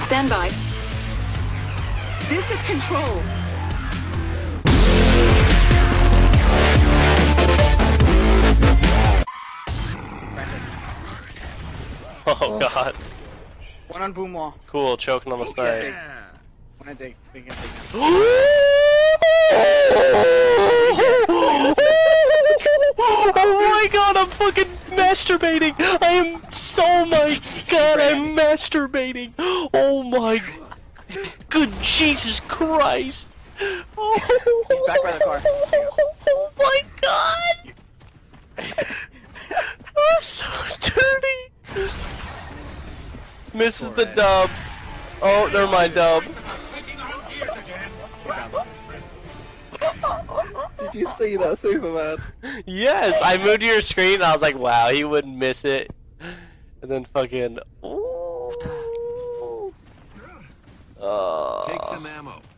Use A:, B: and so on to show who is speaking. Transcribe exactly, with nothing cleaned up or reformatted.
A: Stand by. This is control.
B: Oh god.
C: One on boom wall.
B: Cool, choking on the snipe.
C: One I dig. Big him, big him.
B: Oh my god, I'm fucking masturbating! I am, oh my god, I'm masturbating! Oh my good Jesus Christ! Oh,
C: He's back by the car.
B: oh my god! I'm so dirty! Misses the dub. Oh, never mind, dub.
D: Did you see that, Superman?
B: Yes, I moved to your screen and I was like, wow, he wouldn't miss it. And then fucking, ooh. Uh,
E: Take some ammo.